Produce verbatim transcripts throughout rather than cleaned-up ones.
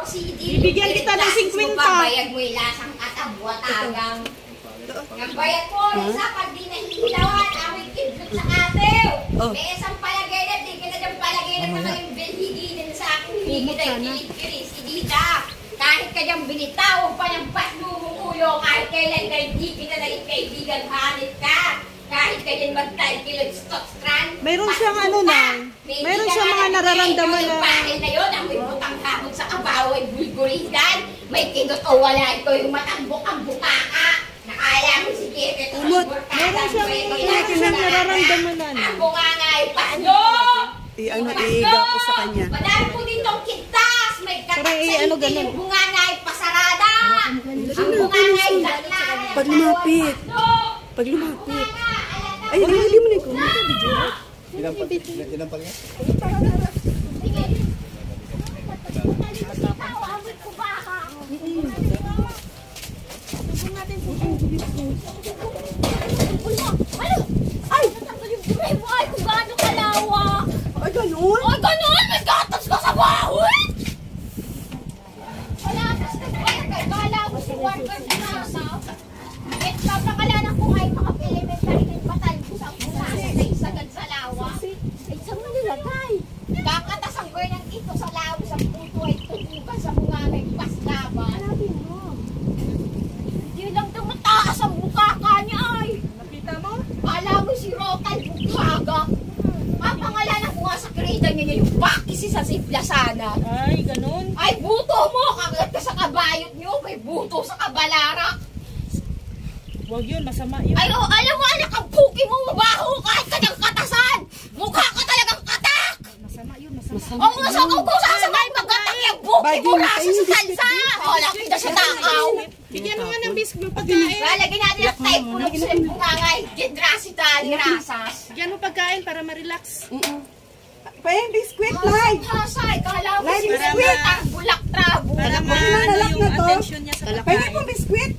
Bibigyan kita ng fifty. Bayad mo ilasang katabwa tagang. Ang bayad mo, isa pag di nahihilawan, awit kidlot sa atew. May isang palagay na, di kita dyan palagay na maging bilhiginin sa akin. Hindi kita ikilig-kilig si Dita. Kahit ka dyan binitaw, pa ng paslumong ulo, kahit kailan ka hindi kita na ikaibigan, hanit ka. Kahit ka dyan magtalikilog stokstrand. Mayroon siyang ano na, mayroon siyang mga nararamdaman na. Yung bahay na yun, ang may butang habog sa kabaw ay bulgurigan. May kinot o wala ito yung matambok ang bukaka. Nakala mo si Kete. Umot, mayroon siyang nararamdaman na. Ang bunga nga ay pasno. I-ano, iiga po sa kanya. Madami po ditong kintas. May katak sa ano, itin. Yung bunga nga ay pasarada. Ang bunga nga ay gatlara. Pag lumapit. Pag lumapit. Ay, hindi, hindi mo na ikaw. Inampal niya? Ay! Natanggal yung buhay mo ay kung gaano kalawa. Ay, ganun? Ay, ganun! May gatas ka sa bahoy! Wala kas ka ba yan? Kaya kala mo si Warker na nasa. Eh, papakalanan ko ay mga elementary din patay ko sa bungasa na isagad sa lawa. Ay, saan mo nilagay? Kakatasan ko ng ito sa lawa sa puto ay tutukan sa bungangay paslaban. Hanapin mo. Hindi lang tumataas ang bukaka niya ay. Nakita mo? Kala mo si Rotal Bukaga. Papangalanan ko nga sa kreda niya yung bakisi sa siplasana. Ay, ganun. Ay, buto mo! Kagat ka sa kabayot niyo. May buto sa kabalara. Huwag yun, masama yun. Ay, oh, alam mo, anak, ang puki mo mabaho kahit kanyang katasan. Mukha ka talagang katak. Masama yun, masama. O, nga sa kung kung sasabay magkatak yung puki mo nasa sa salsa. O, laki na sa takaw. Bigyan mo nga ng biscuit pagkain. Lalagyan natin ang type mo ng bungangay. Gendrasital, rasas. Bigyan mo pagkain para ma-relax. Pa yung biscuit, live! Hasay, kala mo Live si biscuit. Renata, bulak trabo. Para Ano maano nalak yung na to? attention niya sa Pwede pagkain. pong biscuit?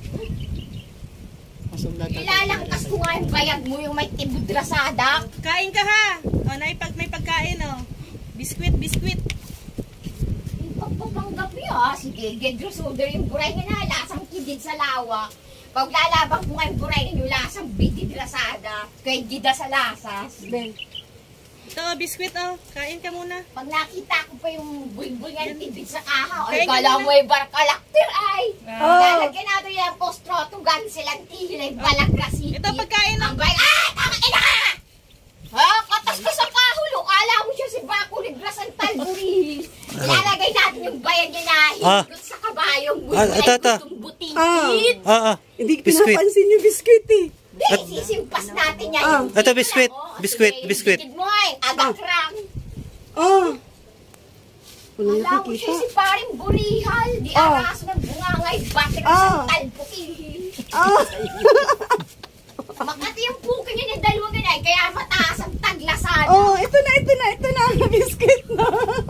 Ilalangkas ko nga yung bayag mo yung may tibudrasada. Kain ka ha. O, naipag may pagkain o. Biscuit, biscuit. Yung pagpapanggap niya, ha? Sige, Gedros Uder, yung buray niya na, lasang kidid sa lawa. Pag lalabang ko nga yung buray niya, lasang bididrasada. Kay gida sa lasas. Ito o, biscuit o. Kain ka muna. Pag nakita ko pa yung bulbul niya ng tibid sa kaha, Kain ay ka kala muna. mo ay barkalaktir ay. Ah. Lalagyan natin yung postrotugan silang tihilay balagrasiti. Ito pagkain o. Ang bay, ah, tama ina ka! Ha, katas ka sa kahulo. Kala mo siya si Baco Ligras ang talburi. Ilalagay natin yung bayan niya na Ah. higit sa kabayong Ah, bulbul ito, ay ito. gutong butingkit. Ah, ah. Hindi Biscuit. pinapansin yung biscuit eh. Di, sisimpas natin yan. Ah. yung Ito, tira. biscuit. Oh, Biscuit, sige, biscuit. bigid mo ay, agakrang. Oh. Walang Kala mo siya nakikita. si paring burihal. Di Ah. aras ng bungangay, batik Ah. sa talbukihil. Ah. Makati yung pukin niya ng dalawang ganay, kaya mataas ang taglasada. Oh, ito na, ito na, ito na. Biscuit na.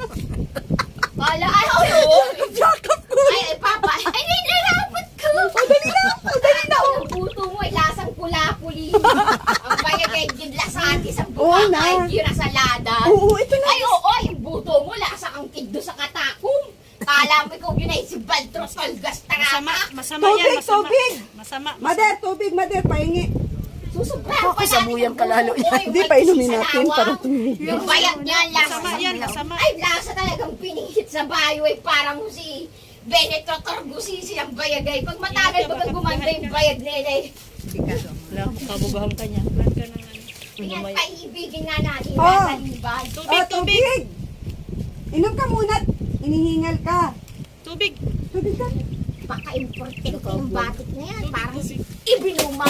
Kala, ay, ay, oh. Jacob ko. Ay, ay, papa. Ay, nilalapat ko. Oh, dali na. Oh, dali na. Ang puto mo ay lasang pula-puli. Ang bayag ay gidlasati sa Oo buka na. ay gira sa lada. Oo, ito na. Ay, oo, yung buto mo lasang ang kiddo sa katakum. Kala mo ikaw yun ay si Baltros Olgas Masama, Tarata. masama Tubig, yan, masama. tubig. Masama. Mader, tubig, mader, pahingi. Susubrahan pa Kasabuyan natin ka lalo buto, yan. yung Hindi may pa inumin sisa natin lawa. para tumigil. Yung bayag niya, lasa. Masama yan, masama. Ay, lasa talagang pinihit sa bayo ay parang si Benito Torbusisi ang bayag ay. Pag matagal pag gumanda yung bayag nila ay. Wala, kabugahan ka niya. Plan ka na nga. Tingnan, paibigin nga natin Oh. nasa libag. Tubig, Oh, tubig. tubig. Inom ka muna. Inihingal ka. Tubig. Tubig ka. Paka-importante yung batik na yan. Parang si Ibinuma.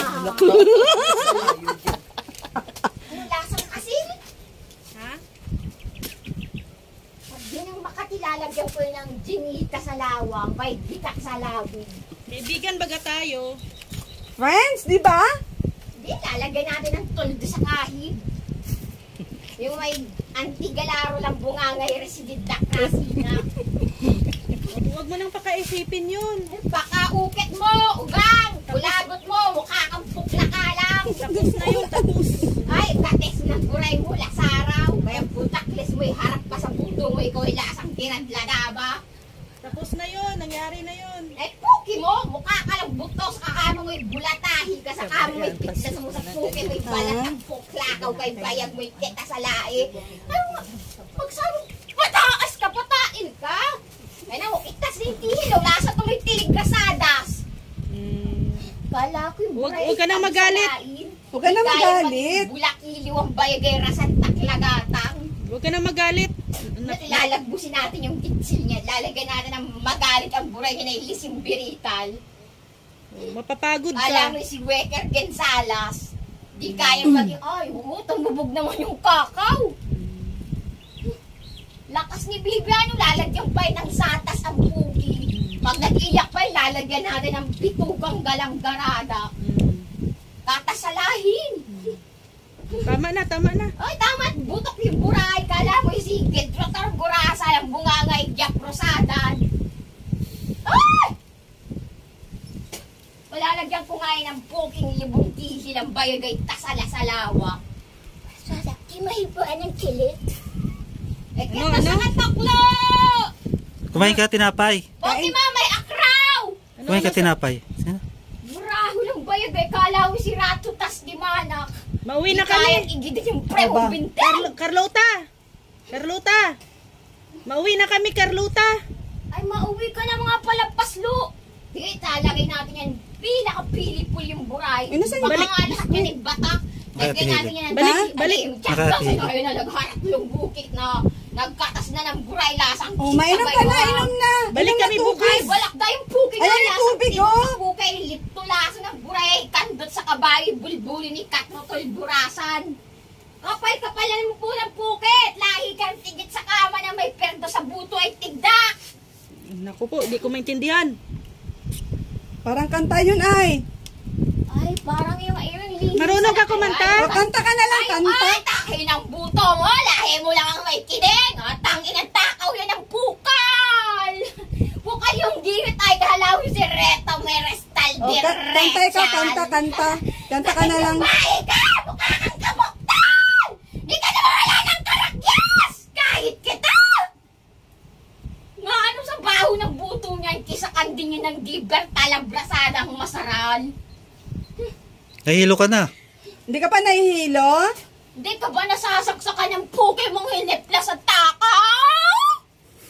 Ano lasang asin? Ha? Pag din ang makatilalagyan ko ng ginita sa lawang, may bitak sa lawin. Kaibigan baga tayo. Friends, di ba? Hindi, lalagyan natin ng toldo sa kahig. Yung may antigalaro lang bungangay residid na kasina. Huwag mo nang pakaisipin yun. Pakaukit mo, ugang, kulagot mo, mukha kang pukla ka lang. Tapos na yun, tapos. Ay, kates ng guray mo, lasaraw. Kaya putaklis mo, harap pa sa puto mo, ikaw ay lasang tirad ladaba. Tapos na yun, nangyari na yun. Eh, puki mo, mukha ka lang butos, kakamo mo'y bulatahi ka sa kamo mo'y pizza sa mo sa puki mo'y balat ang puklakaw kay bayag mo'y kita sa lae. Ano nga, magsabi, pataas ka, patain ka. Ay na, itas din tihilo, lasa tuloy tilig kasadas. Hmm. Kala ko yung Huwag- buray huwag ka na ang magalit. salain. Huwag ka na magalit. Bulak-iliw ang bayagay rasan taklagatang. Huwag ka na magalit. Na- Lalagbusin natin yung kitsil niya. Lalagyan natin ng magalit ang buray niya na ilisim birital. Mapapagod Alam ka. mo si Weker Gonzales. Di kayang maging, ay, oo, tumubog naman yung kakao. Lakas ni Bibiano, lalagyan pa ng satas ang pugi. Pag nag-iyak pa, lalagyan natin ng bitugang galanggarada. Hmm. Tatasalahin. Tama na, tama na. Ay, tama, butok yung buray. Kala mo yung sigid, rotor burasa, yung bungangay, jak rosadan. Ay! Malalagyan ko nga yun ng puking libong tihil ang bayagay tasala-salawa. Sada, kimahibuan ng kilit. Eh, kaya Ano, ano? masakit taklo! Kumain ka tinapay. Poki mamay, akraw! Ano, Kumain ka ano, tinapay. Sino? Muraho ng bayagay, kala mo si Rato tas di manak. Mauwi na Di kayang kami. igidit yung premo Aba. bintel. Carlo- Carlota! Carlota! Mauwi na kami, Carlota! Ay, mauwi ka na mga palapaslo. Di, talagay natin yan. Pinaka-pili po yung buray. Eh, nasaan yung Baka balik? nga lahat yan ay batak. Lagyan Nakatinigil. natin yan. Balik, Ay, balik. yung tsak Nakatinigil. kasi ngayon na nagharap yung bukit na nagkatas na ng buray lasang Oh, mainom ka na, inom na. Balik Inom na kami tubig. bukas. Ay, balak na yung puki Ayan na yung lasang tubig, tinong oh. sa pukay. Lipto laso ng buray. Kandot sa kabayo, bulbuli ni Katrotol Burasan. Kapay-kapal mo po ng pukit. Lahi kang tigit sa kama na may perdo sa buto ay tigdak. Naku po, di ko maintindihan. Parang kanta yun ay. Ay, parang yung ayun. linis Marunong sa ka kumanta? nakalain. O, kanta ka na lang, Ay, kanta. ay, takin ang buto mo. Lahi mo lang ang may kinig. At tangin ang takaw yan ang bukal. Bukal yung girit ay kahalaw si Reto Merestal O, de ka- kanta ikaw, kanta, kanta. Kanta ka na lang. Bahay ka! Mukha kang kamuktal! Di ka na mawala ng karakyas! Kahit kita! Nga ano sa baho ng buto niya, kisa kandingin ng giber talabrasadang masaral. Nahihilo ka na. Hindi ka pa nahihilo? Di ka ba nasasaksakan ng puke mong hinipla sa takaw?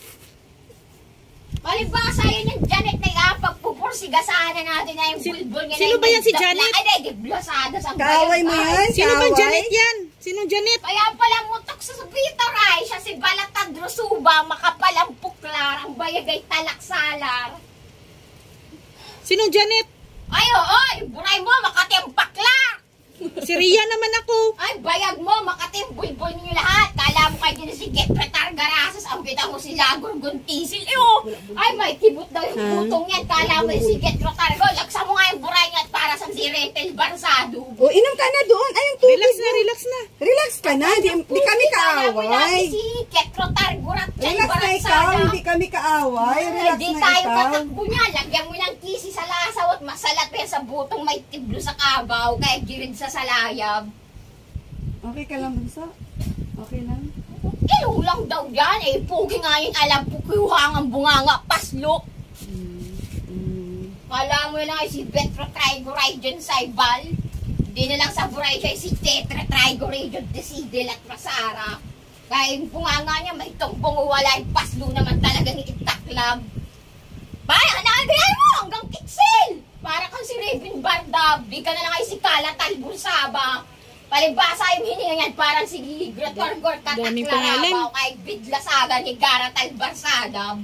Palibasa yun yung Janet na ipagpupursigasana natin na yung Si- bulbul niya. sino na ba yan si yung Janet? Ay, di, giblasada sa Kaaway mo yan? Sino ba Kaaway? Janet yan? Sino Janet? Kaya pala mutok sa Peter ay siya si Balatag Rosuba, makapalang puklar, ang bayagay talaksalar. Sino Janet? Ay, oo, buray mo, makatimpakla. Si Ria naman ako. Ay, bayag mo, makatimbulbol ninyo lahat. Kala mo kayo din si Getretar Garasas, ang bida mo si Lagor Guntisil. Ew! Ay, may tibot daw yung Ha? butong yan. Kala mo yung si Getretar Go. Lagsa mo nga yung buray niya at para sa si Retel Barsado. O, inom ka na doon. Ay, yung tubig Relax na, mo. relax na. Relax ka na. Di, di kami Kala mo natin kaaway. si Getretar Gurat Relax na ikaw. Hindi kami kaaway. Relax Hindi na tayo ikaw. katakbo niya. Lagyan mo ng kisi sa lasaw at masalat pa yan sa butong may tiblo sa kabaw. Kaya girid sa salayab. Okay ka lang, Bunso? Okay lang? Ilo lang daw yan eh. Pugi nga yun. Alam po kuyuhang ang bunganga. Paslo. Mm. Kala mo lang ay si Betrotrigoridon Saibal. Hindi na lang sa buray siya si Tetratrigoridon Decidel at Rasara. Kaya yung bunganga niya may tumbong wala yung paslo naman talaga ni Itaklab. Parang nakagayan mo hanggang kitsil. Para kang si Raven Bardab. Di ka na lang ay si Kala Talbursaba. Palibasa yung hininga niyan parang si Gratorgor Daming pangalan. Kataklarabaw kay Bidlasaga ni Gara Talbarsadab.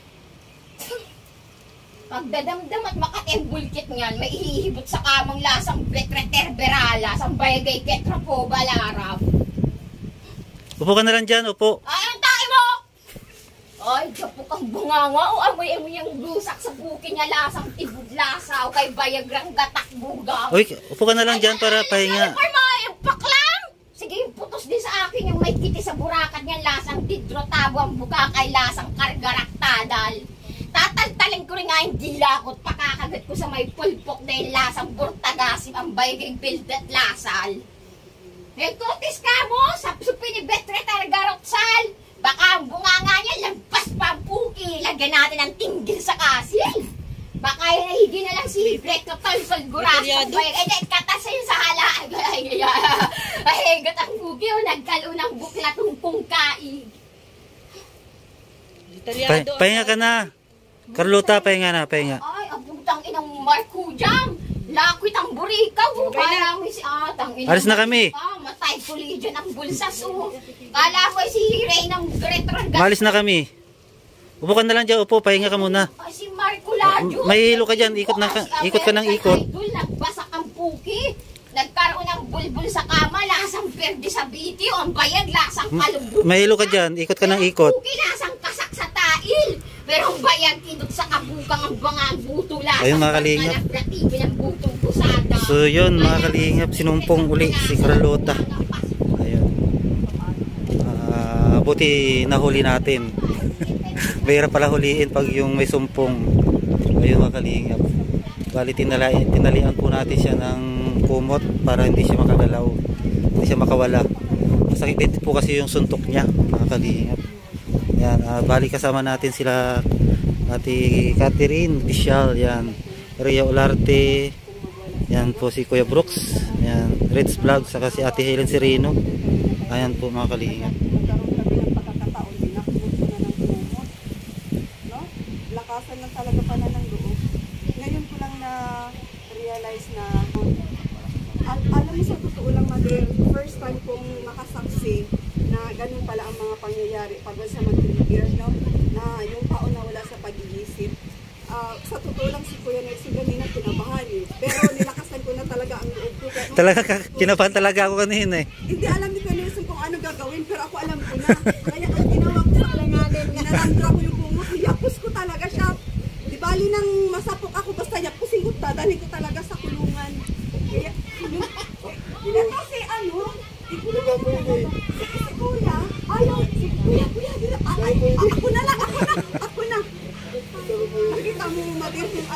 Pagdadamdam at makatimbulkit niyan, may ihihibot sa kamang lasang Betreterberala, sang bayagay Ketrapo Balarab. Upo ka na lang dyan, upo. Ay, ang tae mo! Ay, kapok ang bunganga. O, amoy-amoy yung lusak sa buki niya lasang tibudlasaw kay bayagrang gatakbugang. Uy, upo ka na lang dyan para pahinga. Ay, mga yung paklang! Sige, putos din sa akin yung may kiti sa burakat niya lasang didrotabo ang buka kay lasang kargaraktadal. Tataltalin ko rin nga yung dila ko at pakakagat ko sa may pulpok dahil lasang burtagasim ang bayagay bildat lasal. May kutis ka mo sa supi ni Betretar Garotsal. Baka ang bunganga niya, lampas pa ang puki. Lagyan natin ng tinggil sa kasil. Baka yung nahigi na lang si Brett kapal palguras. Eh, di, katas yun sa hala. Ay, gat ang puki, o nagkalo ng buklat ng pungkaig. Pa pahinga ka na. Carlota, pahinga na, pahinga. Ay, ang butang inang Marco Jam. Lakwit ang burikaw. Kala mo si atang inang. Alis na kami. Ah, matay puli dyan ang bulsas. Oh. Kala mo si Ray ng Gretrag. Malis na kami. Upo ka na lang dyan, upo, pahinga ka muna. Ay, si Marco Ladio. May hilo ka dyan, ikot, na, ikot ka ng ikot. Idol, nagbasak ang puki. Nagkaroon ng bulbul sa kama, lasang perde sa biti, o ang bayag, lasang kalubog. May hilo ka dyan, ikot ka ng ikot. Puki, lasang kasak sa tail. Pero ang bayag, kindot sa kabukang ang bangang buto, lasang ayun, mga kalingap. pagmalagratibin ang butong pusada. So yun, mga kalingap, sinumpong uli si Carlota. Ayun. Uh, buti nahuli natin. Mahirap pala huliin pag yung may sumpong. Ayun, mga kalingap. Bali, tinali, tinalian po natin siya ng kumot para hindi siya makagalaw, hindi siya makawala. Masakit din po kasi yung suntok niya, mga kalingap. Yan, uh, bali kasama natin sila Ate Catherine Bishal, yan, Rhea Olarte, yan po si Kuya Brooks, yan, Reds Vlog, saka si Ate Helen Sereno. Ayan po, mga kalingap. Lakasan lang talaga pala ng loob. Ngayon ko lang na realize na al alam mo sa totoo lang, mother, first time kong makasaksi na ganun pala ang mga pangyayari pag sa mag-trigger, no? Na yung tao na wala sa pag-iisip. Uh, sa totoo lang si Kuya Nelson ganina kinabahan eh. Pero nilakasan ko na talaga ang loob ko. Pero, Talaga, kinabahan talaga ako kanina eh. hindi alam ni Kuya Nelson kung ano gagawin, pero ako alam ko na. Kaya ang ginawa ko sa alanganin, ginarandra ko yung kumot, yapos ko talaga siya. Di bali nang masapok ako, basta yapusin ko, dadalhin ko talaga sa kulungan. Kaya, kaya kasi ano, ikulungan ko yun. Si Kuya, ayaw, si Kuya, Kuya, ay, ay, ako na lang, ako na, ako na. Nakita mo, Madir, yung,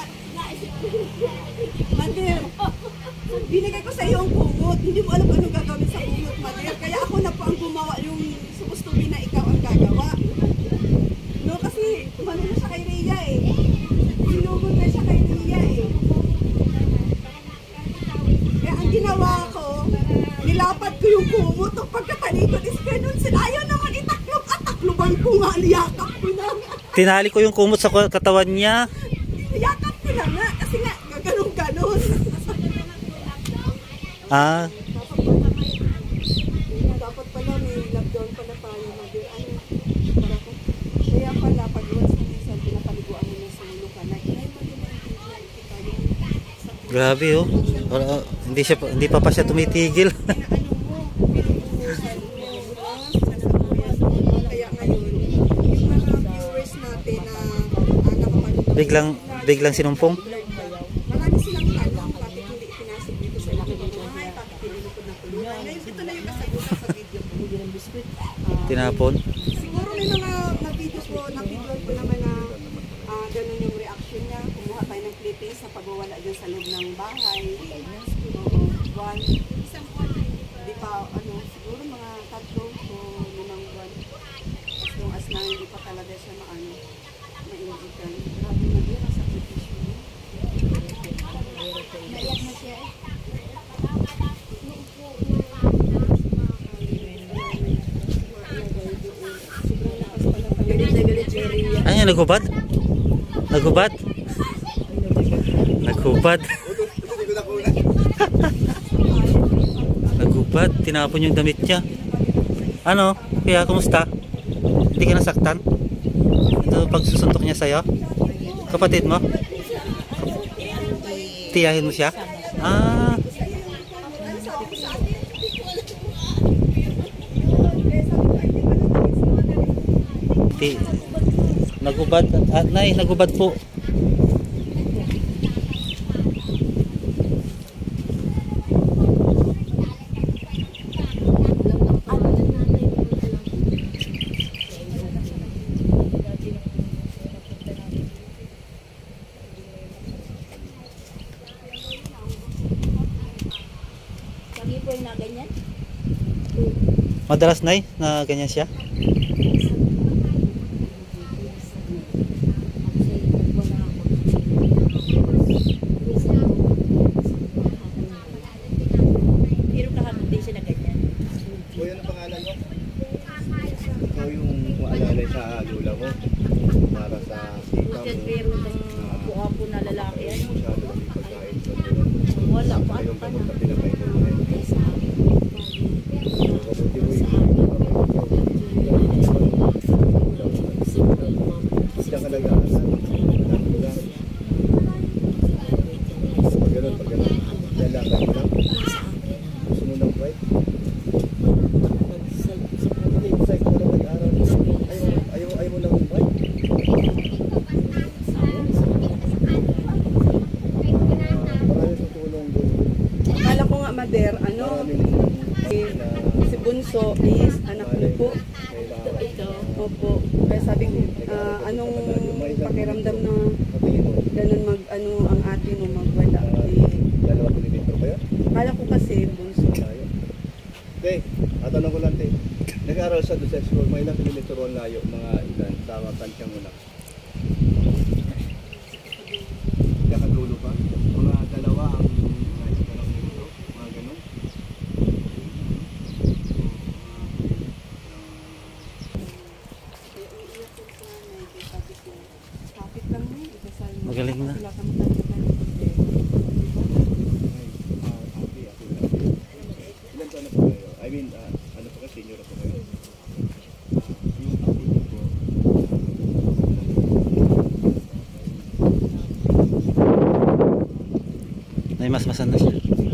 Madir, binigay ko sa iyo ang kumot, hindi mo alam anong gagawin sa kumot, Madir. Kaya ako na po ang gumawa yung supustumi na ikaw ang gagawa. No, kasi manalo siya kay Rhea eh. Sinugod na siya kay Rhea eh. Kaya ang ginawa ko, nilapad ko yung kumot. Ang pagkatalikod is ganun sila. Ayaw naman itaklob at takloban ko nga. Niyakap ko na nga. Tinali ko yung kumot sa katawan niya. Niyakap ko na nga. Kasi nga, gaganong-ganon. Ah, Dapat pala may lockdown pala tayo. Mother. Ano? Para ko. Kaya pala, pag iwas mo minsan, pinapaliguan mo na sa ulo ka na. Ngayon pa din ang grabe oh. Uh, hindi siya hindi pa pa siya tumitigil. ano mo, pinupusan mo, kaya ngayon, yung mga viewers natin na anak pa nito, biglang biglang sinumpong. marami silang tanong, bakit hindi pinasok dito sa laki ng bahay, bakit pinilukod ng kulungan. Ngayon, ito na yung kasagutan sa video ko. Uh, Tinapon. siguro may mga na-video ko, na-video ko naman na uh, ganun yung reaction niya. Kumuha tayo ng clippings sa pagwawala dyan sa loob ng bahay. One, isang buwan, di pa, ano, siguro mga tatlo o limang buwan. As long as na hindi pa talaga siya maano, maingitan. Grabe na yun, ang sakripisyo niya. Naiyak na siya eh. Galit na galit siya rin yan. Ano yan, nagubad? Nagubad? Nagubad? Nagubad, tinapon yung damit niya. Ano? Kaya kumusta? Hindi ka nasaktan? Ito pagsusuntok niya sa'yo? Kapatid mo? Tiyahin mo siya? Ah. Ti nagubad at nay, nagubad po. Madalas nay na ganyan siya? Pag ganun, pag ganun. Lalakad mo lang. Gusto mo ng white? Hindi, inside mo lang mag-aral. Ayaw, ayaw, ayaw mo ng white? Maraming tutulong doon. Akala ko nga, Mader, ano, Maraming si, si Bunso is anak niyo po. ito. Opo. Kaya sabi ko, ah, anong pakiramdam na Patingin mo. ganun mag, ano, ang ate mo magwala? Ah, Eh, Dalawa kilometro ba yun? akala ko kasi, Bunso. Layo. Te, tatanong ko lang, te. Nag-aaral sa doon sa school, may ilang kilometro ang layo, mga ilan, sa tansya mo lang. Kakadulo pa? Mga dalawa ang mga dalawang kilometro, mga ganun. Kaya umiiyak ko sa nanay, sabi ko, kapit lang na yun, ikasal mo. Magaling na. Sila kami talaga ng eh. Ah, ate, ako lang. Ilan taon na po kayo? I mean, ah, ano po kayo, senior na po kayo? Ah, yung ate niyo po, May mas masan na siya.